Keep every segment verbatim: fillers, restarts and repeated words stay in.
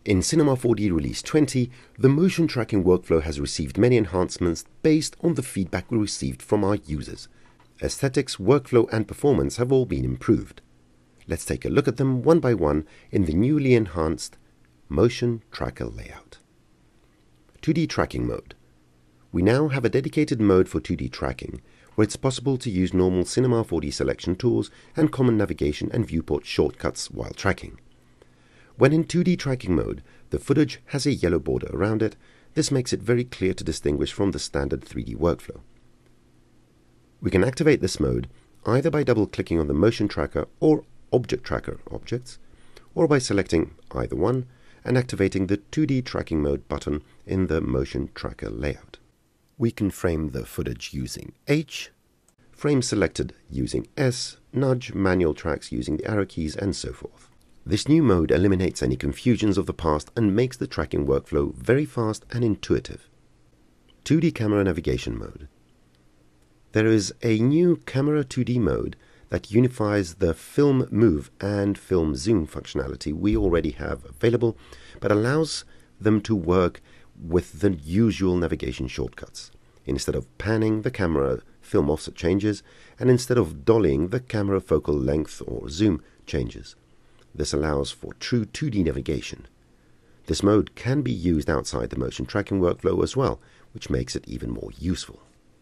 In Cinema four D Release twenty, the motion tracking workflow has received many enhancements based on the feedback we received from our users. Aesthetics, workflow and performance have all been improved. Let's take a look at them one by one in the newly enhanced Motion Tracker layout. two D Tracking Mode. We now have a dedicated mode for two D tracking, where it's possible to use normal Cinema four D selection tools and common navigation and viewport shortcuts while tracking. When in two D tracking mode, the footage has a yellow border around it. This makes it very clear to distinguish from the standard three D workflow. We can activate this mode either by double-clicking on the motion tracker or object tracker objects, or by selecting either one and activating the two D tracking mode button in the motion tracker layout. We can frame the footage using H, frame selected using S, nudge manual tracks using the arrow keys, and so forth. This new mode eliminates any confusions of the past and makes the tracking workflow very fast and intuitive. two D Camera Navigation Mode. There is a new Camera two D mode that unifies the film move and film zoom functionality we already have available, but allows them to work with the usual navigation shortcuts. Instead of panning, the camera film offset changes, and instead of dollying, the camera focal length or zoom changes. This allows for true two D navigation. This mode can be used outside the motion tracking workflow as well, which makes it even more useful.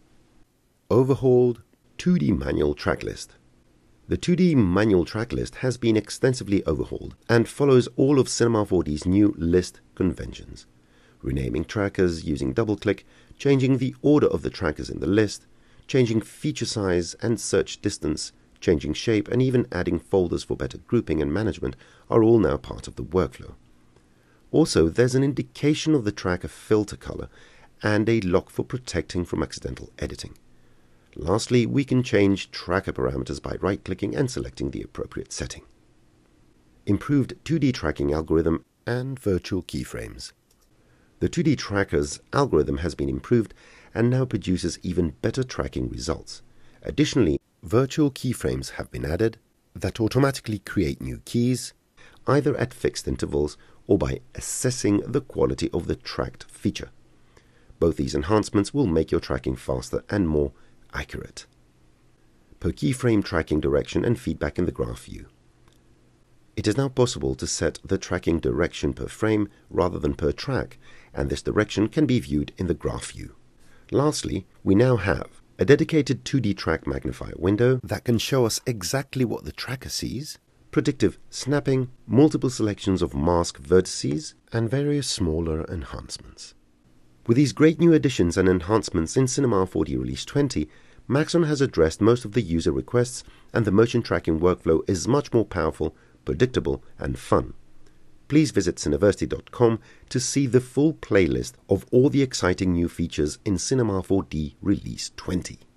Overhauled two D Manual Track List. The two D Manual Track List has been extensively overhauled and follows all of Cinema four D's new list conventions. Renaming trackers using double-click, changing the order of the trackers in the list, changing feature size and search distance, changing shape, and even adding folders for better grouping and management are all now part of the workflow. Also, there's an indication of the tracker filter color and a lock for protecting from accidental editing. Lastly, we can change tracker parameters by right-clicking and selecting the appropriate setting. Improved two D tracking algorithm and virtual keyframes. The two D tracker's algorithm has been improved and now produces even better tracking results. Additionally, virtual keyframes have been added that automatically create new keys, either at fixed intervals or by assessing the quality of the tracked feature. Both these enhancements will make your tracking faster and more accurate. Per keyframe tracking direction and feedback in the graph view. It is now possible to set the tracking direction per frame rather than per track, and this direction can be viewed in the graph view. Lastly, we now have a dedicated two D Track Magnifier window that can show us exactly what the tracker sees, predictive snapping, multiple selections of mask vertices, and various smaller enhancements. With these great new additions and enhancements in Cinema four D Release twenty, Maxon has addressed most of the user requests, and the motion tracking workflow is much more powerful, predictable, and fun. Please visit cineversity dot com to see the full playlist of all the exciting new features in Cinema four D Release twenty.